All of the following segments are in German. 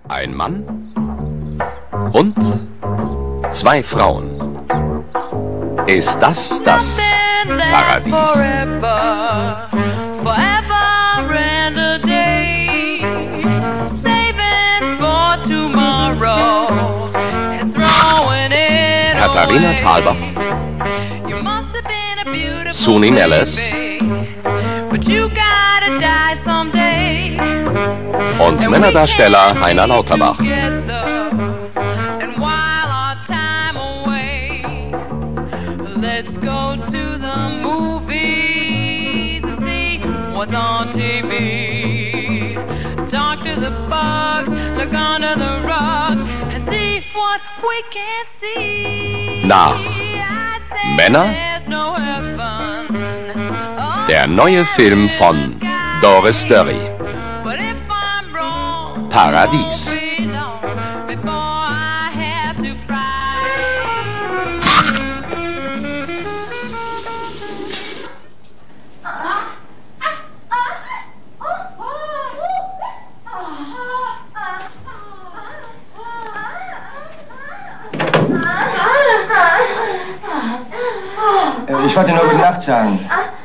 Ein Mann und zwei Frauen. Ist das das Paradies? Katharina Thalbach, Suni Melles und Männerdarsteller Heiner Lauterbach. Nach Männer, der neue Film von Doris Dörri, Paradies. Ich wollte nur gute Nacht sagen.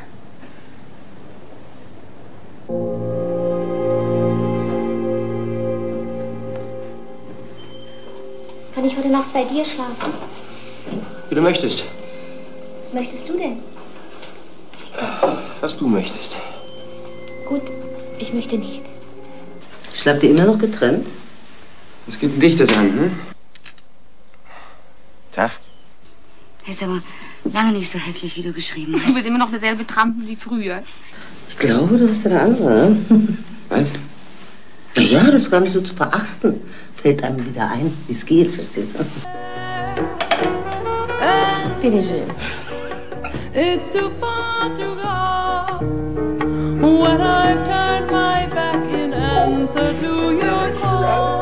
Kann ich heute Nacht bei dir schlafen? Wie du möchtest. Was möchtest du denn? Was du möchtest. Gut, ich möchte nicht. Schlaft ihr immer noch getrennt? Es gibt ein Dichtes an, hm? Tag. Er ist aber lange nicht so hässlich, wie du geschrieben hast. Du bist immer noch derselbe Trampen wie früher. Ich glaube, du hast eine andere. Was? Ja, das ist gar nicht so zu verachten. Fällt einem wieder ein, wie es geht, verstehst du? Bitte schön. It's too far to go when I've turned my back in answer to your call.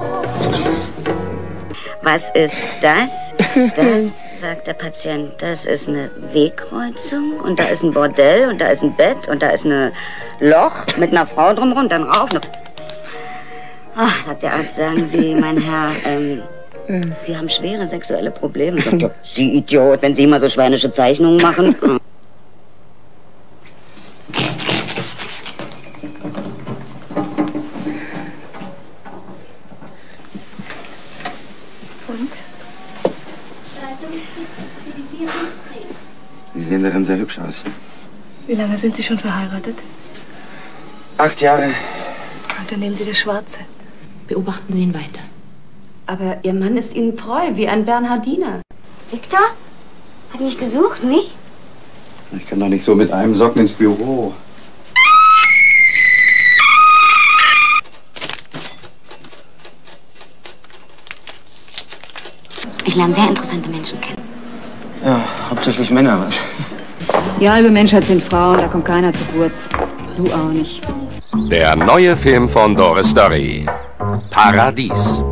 Was ist das? Das, sagt der Patient, das ist eine Wegkreuzung und da ist ein Bordell und da ist ein Bett und da ist ein Loch mit einer Frau drumherum und dann rauf. Ach, sagt der Arzt, sagen Sie, mein Herr, Sie haben schwere sexuelle Probleme. Sagt er, Sie Idiot, wenn Sie immer so schweinische Zeichnungen machen. Und? Sie sehen darin sehr hübsch aus. Wie lange sind Sie schon verheiratet? 8 Jahre. Und dann nehmen Sie das Schwarze. Beobachten Sie ihn weiter. Aber Ihr Mann ist Ihnen treu, wie ein Bernhardiner. Victor? Hat mich gesucht, nicht? Ich kann doch nicht so mit einem Socken ins Büro. Ich lerne sehr interessante Menschen kennen. Ja, hauptsächlich Männer, was? Die halbe Menschheit sind Frauen, da kommt keiner zu kurz. Du auch nicht. Der neue Film von Doris Dörri, Paradies.